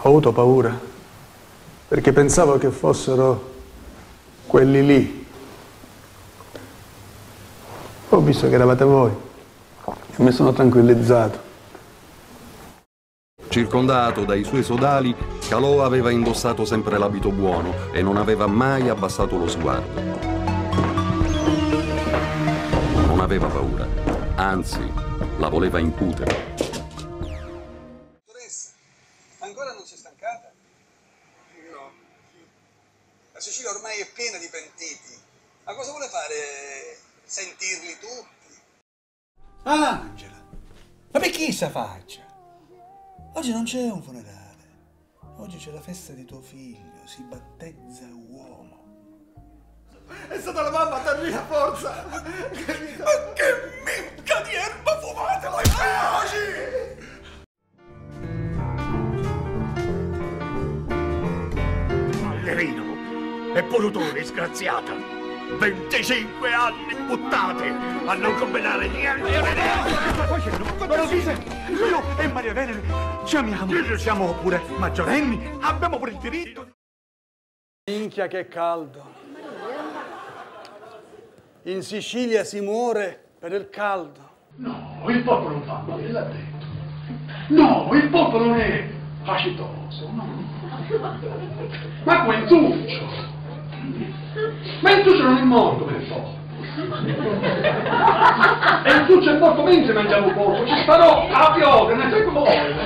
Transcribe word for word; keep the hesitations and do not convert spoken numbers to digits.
Ho avuto paura, perché pensavo che fossero quelli lì. Ho visto che eravate voi e mi sono tranquillizzato. Circondato dai suoi sodali, Calò aveva indossato sempre l'abito buono e non aveva mai abbassato lo sguardo. Non aveva paura, anzi, la voleva incutere. Dottoressa, ancora non si è stancata? No. La Sicilia ormai è piena di pentiti. Ma cosa vuole fare? Sentirli tutti? Ah, Angela, ma per chi sta faccia? Oggi non c'è un funerale. Oggi c'è la festa di tuo figlio, si battezza uomo. È stata la mamma a darmi la forza! Ma che minchia di erba fumate voi feroci! Ballerino! Eppure tu, disgraziata! venticinque anni buttate a non combinare niente! Ma lo dice! Io e Maria Venere ci amiamo! Siamo pure maggiorenni! Abbiamo pure il diritto! Minchia che caldo! In Sicilia si muore per il caldo. No, il popolo non fa male, l'ha detto. No, il popolo non è acetoso, no. Ma quel Tuccio! Ma il Tuccio non è morto per poco. E il Tuccio è morto mentre mangiavo poco. Ci sparò a piovere, ne sai come vuoi.